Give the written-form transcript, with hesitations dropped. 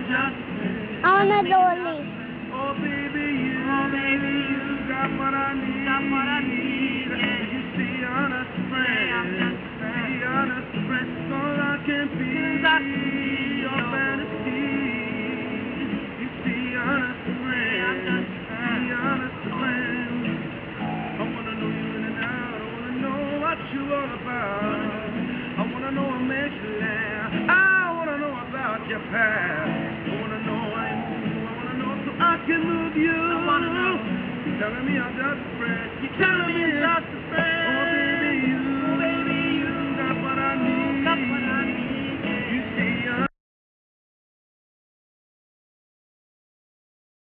I want a dolly. Oh baby, you got what I need. Yeah. You see, honest friend. See, honest friend. All I can be. Your fantasy. You see, honest friend. See, honest friend. I wanna know you in and out. I wanna know what you all about. I wanna know what makes you laugh. I wanna know about your past. I wanna know why you move. I wanna know so I can move you. I wanna know. You're telling me I'm just a friend. You're telling me I'm just a friend.